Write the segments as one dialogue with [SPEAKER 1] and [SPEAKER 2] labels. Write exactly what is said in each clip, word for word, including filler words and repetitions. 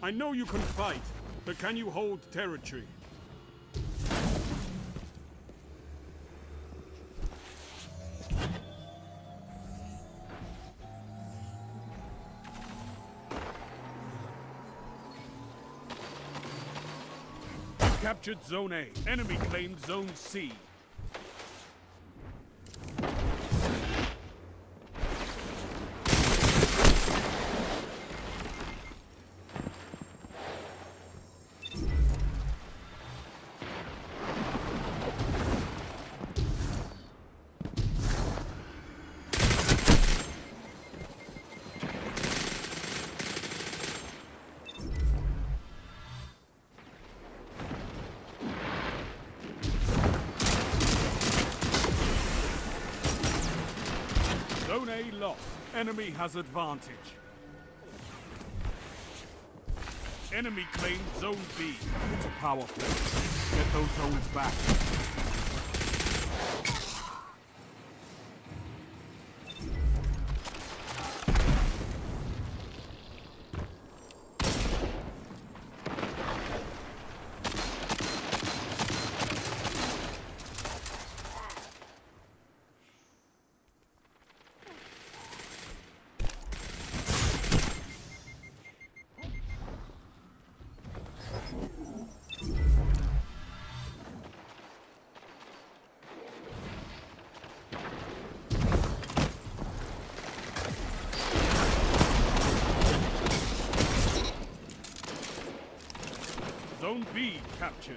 [SPEAKER 1] I know you can fight, but can you hold territory? Captured Zone A. Enemy claimed Zone C. Zone A lost. Enemy has advantage. Enemy claimed Zone B. It's a power play. Get those zones back. Zone B captured.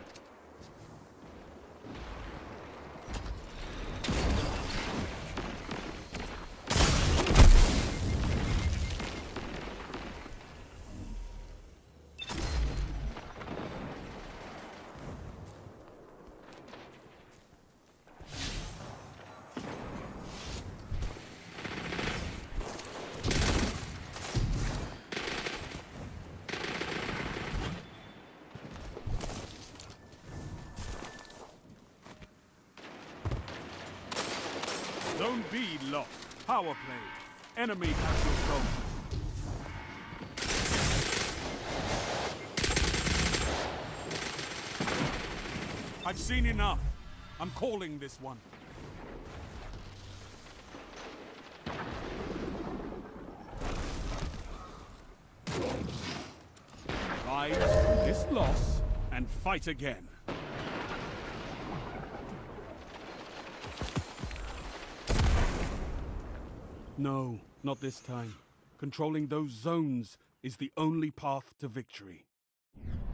[SPEAKER 1] Zone B lost. Power play. Enemy has your zone. I've seen enough. I'm calling this one. Rise from this loss and fight again. No, not this time. Controlling those zones is the only path to victory.